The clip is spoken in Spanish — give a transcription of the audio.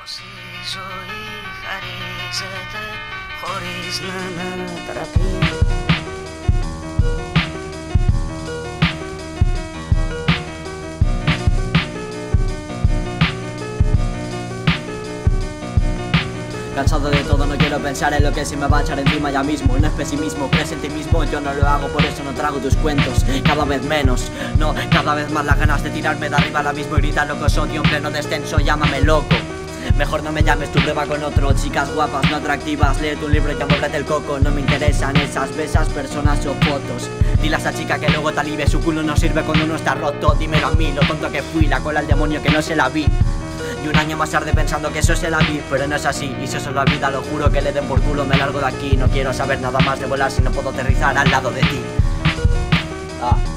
Cansado de todo, no quiero pensar en lo que se me va a echar encima ya mismo. No es pesimismo, crees en ti mismo, yo no lo hago, por eso no trago tus cuentos. Cada vez menos, no, cada vez más las ganas de tirarme de arriba al abismo y gritar lo que os odio en pleno descenso, llámame loco. Mejor no me llames, tu prueba con otro. Chicas guapas, no atractivas, léete un libro y amórrate el coco. No me interesan esas besas, personas o fotos. Dile a esa chica que luego te alivie, su culo no sirve cuando uno está roto. Dímelo a mí, lo tonto que fui, la cola al demonio que no se la vi. Y un año más tarde pensando que eso se la vi, pero no es así, y si eso se olvida, lo juro que le den por culo, me largo de aquí. No quiero saber nada más de volar si no puedo aterrizar al lado de ti.